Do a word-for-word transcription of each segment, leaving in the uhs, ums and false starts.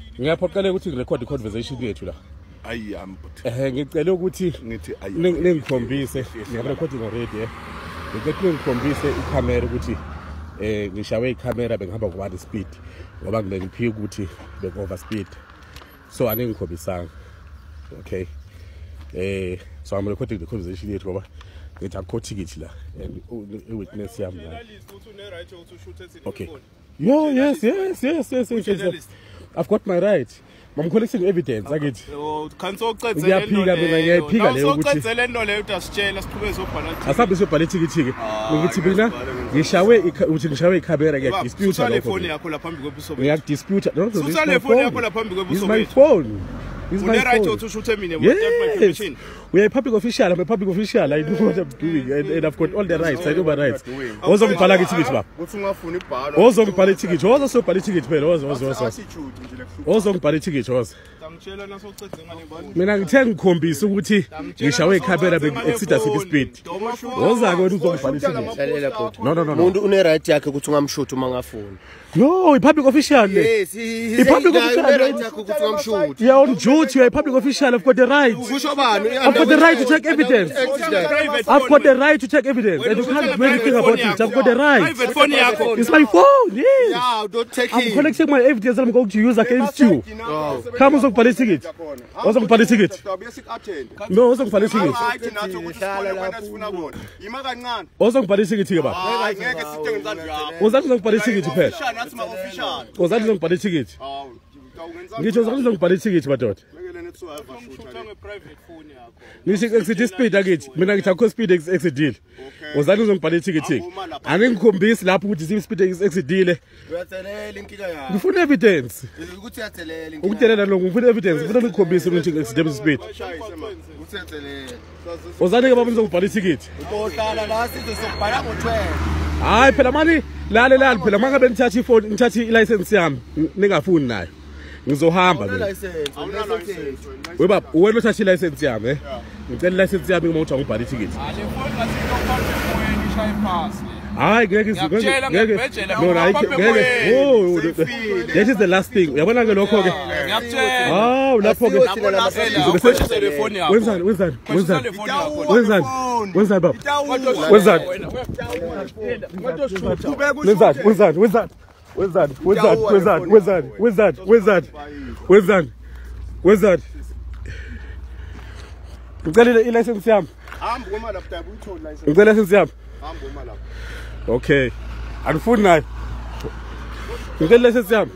Ngiyaphoqeleka ukuthi ngirecord i-conversation yethu la. Ayi am. Eh ngicela ukuthi ngithi ayi. Ningikhombise, ngiyarecording already eh. Ngicela ngikhombise i-camera ukuthi eh ngishawe i-camera bengihamba ku speed ngoba ngilengiphika ukuthi beng-over speed. So aningikhombisanga. Okay. Eh so I'm recording the conversation yethu ngoba ngithi akho ticket la and i-witness yami la. Okay. Yo, yes, yes, yes, yes, yes, yes. I've got my right. I'm collecting evidence. I get. Oh, cancel credit. Yeah, piga, piga, piga. So credit lendo le utasitshela siqhube sobhala. Asabe sobhala ticket. Ngithi mina ngishawe uthi ngishawe iCamera ke dispute lapho. Telefoni yakho la phambi kwebuso bethu. Ngiyak dispute. No, no, susa telefoni yakho la phambi kwebuso bethu. It's my phone. It's my right phone. to shoot me. Yes. We are a public official. I'm a public official. I know what I'm doing, and, and I've got all the rights. I know my rights. Also, I'm a ticket. Also, I'm a ticket. Also, I'm a ticket. Also, also, also, I'm a ticket. Also. Mina ngithenga ukhombisa ukuthi ngishawe iCamera bengexita siphi speed. Woza ke uzongibhalisa ticket. No no no. Umuntu une right yakhe ukuthi ungamshoot uma ngafuni. No, a public official. Yes, a public official. Right yakhe ukuthi ungamshoot. You're on duty. You're a public official. I've got the right. I've got the right to check evidence. I've got the right to check evidence. And you can't do anything about it. I've got the right. It's my phone. Yes. Yeah, don't take it. I'm collecting my evidence that I'm going to use against you. Come on, police ticket. Also, police ticket. No, also police ticket. Also, police ticket. Also, police ticket. Was that long police ticket? Ngithi uzakuzonga police ticket madoda. Ngithi exit speed akithi. Mina ngithi akho speed exidile. Uzani uzongibhala ticket. Angikhombisi lapho ukuthi i-speed exidile. Uyathelela inkinga yakho. Ngifuna evidence. Ukuthi uyathelela inkinga. Ukuthelela lo ngifuna evidence. Ngifuna ngikhombise ukuthi exidile speed. Ukuthi uyathelela. Uzani ke baba ngizongibhala ticket. Uzohlala la sizo sokubhala ngo-twelve. Hayi phela mani lale lale phela mangabe ngithatha ifoni ngithatha i-license yami ningafuni nayo. Ngizohamba mina. We baba wena uthatha i-license yami eh. Ngicela i-license yami uma uthi angibhala ticket. Hayi ngeke ngeke no hayi ngeke oh that is the last thing uyabona ke lokho ke ah lapho ke wenzani wenzani wenzani wenzani wenzani baba wenzani wenzani wenzani wenzani wenzani wenzani wenzani wenzani wenzani wenzani wenzani ngicela i-license yami hamba uma lapha uyithola license ngicela i-license yami hamba uma lapha. Okay. Anifuni nayo. Ngicela license yami.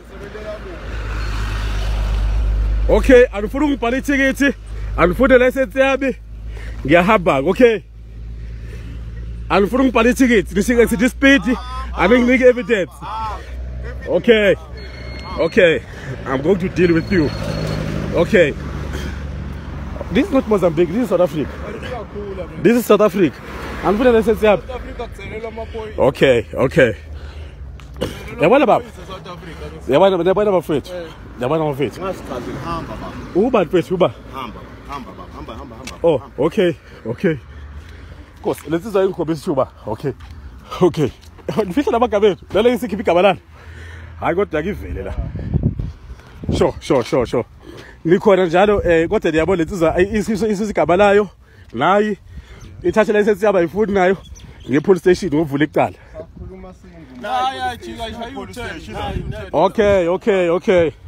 Okay, anifuni ungibhala ticket. Anifuni license yami. Ngiyahamba, okay? Anifuni ungibhala ticket. Ngisike ngithi speed. Anginike evidence. Okay. Okay. I'm going to deal with you. Okay. This is not Mozambique, this is South Africa. This is South Africa. I'm going to license yami. Okay, okay. Yabona baba. Yabona yabona bafethu. Yabona bafethu. Hamba baba. Uba mfethu uba. Hamba, hamba baba, hamba hamba hamba. Oh, okay, okay. Kosi, lesizwa ingikhombisa thuba. Okay. Okay. Ngifihla lamagama ethu. Lale ngisikhipha igama lana. Hayi kodwa ngivele la. Sure, sure, sure, sure. Nikhona njalo eh kodwa ndiyabona lensizwa isiso igama layo. Nayi ithathe license yaba ifuni nayo ngepolice station ngovula icala. Okay, okay, okay.